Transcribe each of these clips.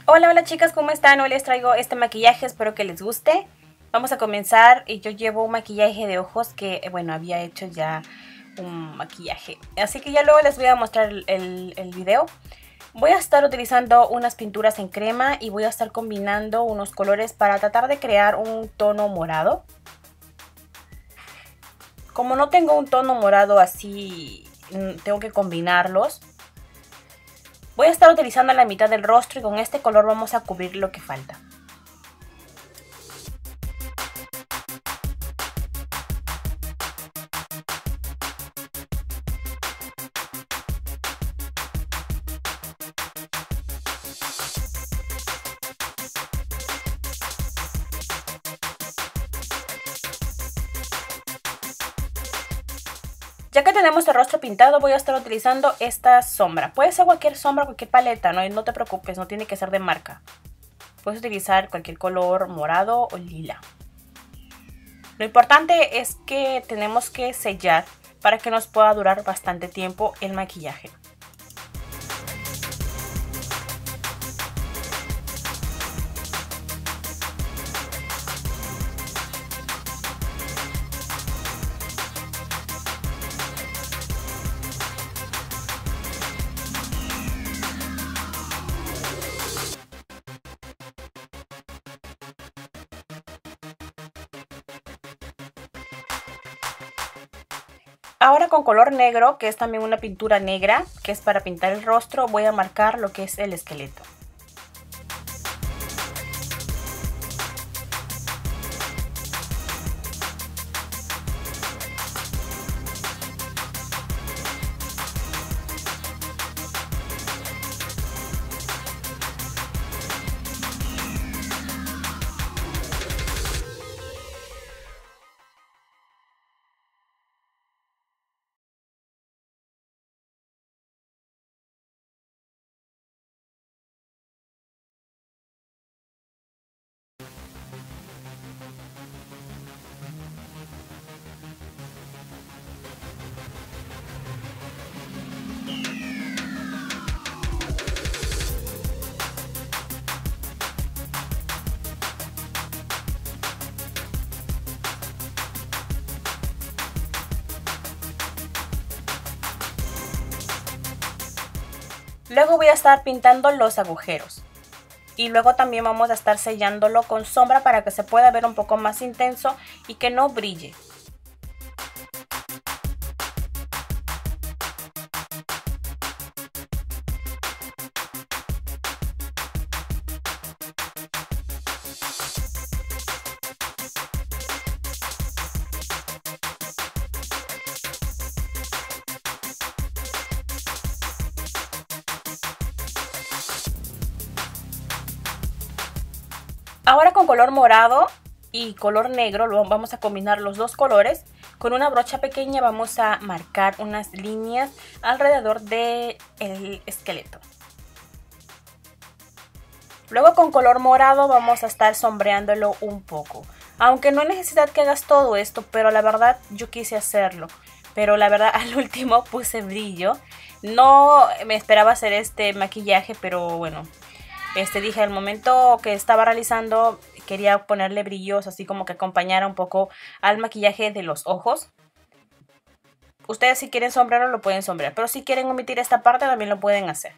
Hola, hola chicas, ¿cómo están? Hoy les traigo este maquillaje, espero que les guste. Vamos a comenzar y yo llevo un maquillaje de ojos que, bueno, había hecho ya un maquillaje. Así que ya luego les voy a mostrar el video. Voy a estar utilizando unas pinturas en crema y voy a estar combinando unos colores para tratar de crear un tono morado. Como no tengo un tono morado así, tengo que combinarlos. Voy a estar utilizando la mitad del rostro y con este color vamos a cubrir lo que falta. Ya que tenemos el rostro pintado, voy a estar utilizando esta sombra. Puede ser cualquier sombra, cualquier paleta, no te preocupes, no tiene que ser de marca. Puedes utilizar cualquier color morado o lila. Lo importante es que tenemos que sellar para que nos pueda durar bastante tiempo el maquillaje. Ahora con color negro, que es también una pintura negra, que es para pintar el rostro, voy a marcar lo que es el esqueleto. Luego voy a estar pintando los agujeros. Y luego también vamos a estar sellándolo con sombra para que se pueda ver un poco más intenso y que no brille. Ahora con color morado y color negro vamos a combinar los dos colores. Con una brocha pequeña vamos a marcar unas líneas alrededor del esqueleto. Luego con color morado vamos a estar sombreándolo un poco. Aunque no hay necesidad que hagas todo esto, pero la verdad yo quise hacerlo. Pero la verdad al último puse brillo. No me esperaba hacer este maquillaje, pero bueno. Dije, al momento que estaba realizando, quería ponerle brillos, así como que acompañara un poco al maquillaje de los ojos. Ustedes si quieren sombrearlo lo pueden sombrear, pero si quieren omitir esta parte también lo pueden hacer.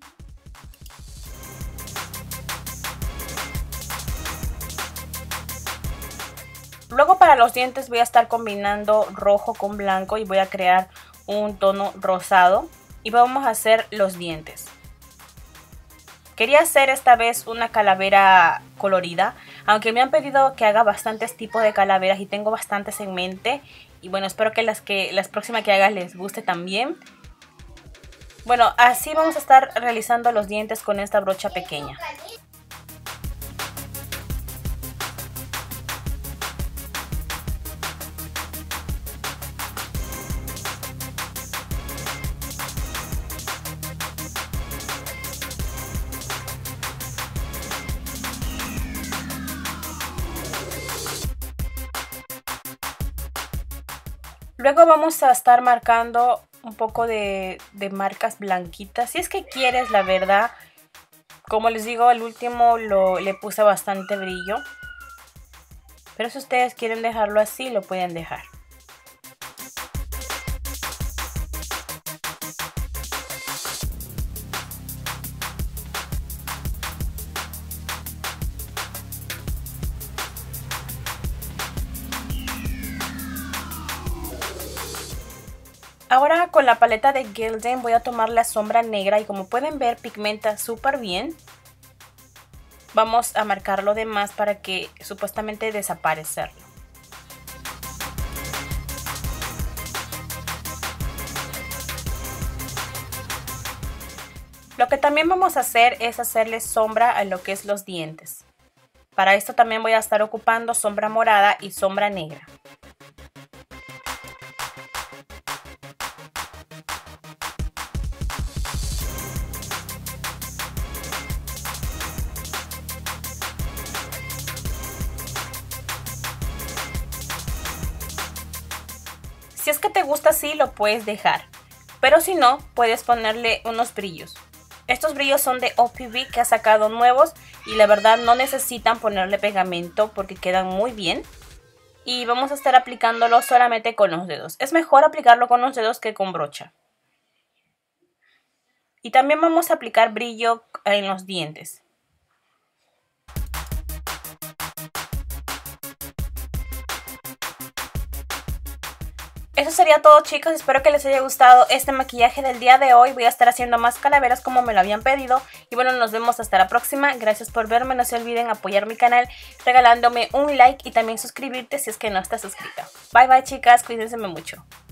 Luego para los dientes voy a estar combinando rojo con blanco y voy a crear un tono rosado y vamos a hacer los dientes. Quería hacer esta vez una calavera colorida, aunque me han pedido que haga bastantes tipos de calaveras y tengo bastantes en mente. Y bueno, espero que las próximas que haga les guste también. Bueno, así vamos a estar realizando los dientes con esta brocha pequeña. Luego vamos a estar marcando un poco de marcas blanquitas. Si es que quieres, la verdad, Como les digo, al último le puse bastante brillo. Pero si ustedes quieren dejarlo así, lo pueden dejar. Ahora con la paleta de Gildan voy a tomar la sombra negra y como pueden ver pigmenta súper bien. Vamos a marcar lo demás para que supuestamente desaparecerlo. Lo que también vamos a hacer es hacerle sombra a lo que es los dientes. Para esto también voy a estar ocupando sombra morada y sombra negra. Si es que te gusta así, lo puedes dejar, pero si no, puedes ponerle unos brillos. Estos brillos son de OPV que ha sacado nuevos y la verdad no necesitan ponerle pegamento porque quedan muy bien. Y vamos a estar aplicándolo solamente con los dedos. Es mejor aplicarlo con los dedos que con brocha. Y también vamos a aplicar brillo en los dientes. Eso sería todo, chicos, espero que les haya gustado este maquillaje del día de hoy. Voy a estar haciendo más calaveras como me lo habían pedido. Y bueno, nos vemos hasta la próxima. Gracias por verme, no se olviden apoyar mi canal regalándome un like y también suscribirte si es que no estás suscrito. Bye bye, chicas, cuídense mucho.